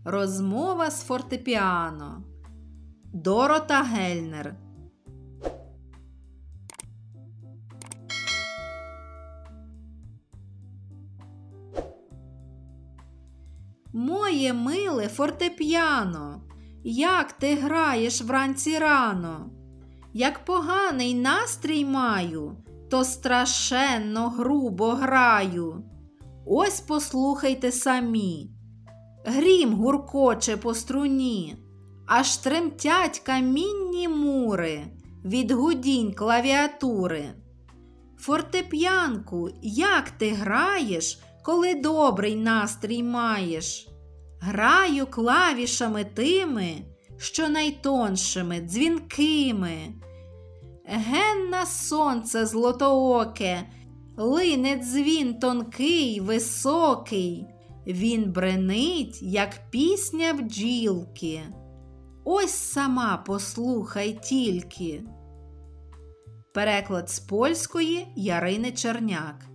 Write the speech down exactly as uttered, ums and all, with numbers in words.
Розмова з фортепіано. Дорота Гельнер. Моє миле фортепіано, як ти граєш вранці рано? Як поганий настрій маю, то страшенно грубо граю. Ось послухайте самі. Грім гуркоче по струні, аж тремтять камінні мури від гудінь клавіатури. Фортеп'янку, як ти граєш, коли добрий настрій маєш? Граю клавішами тими, що найтоншими, дзвінкими. Ген на сонце злотооке, лине дзвін тонкий, високий. Він бренить, як пісня бджілки. Ось сама послухай тільки. Переклад з польської Ярини Черняк.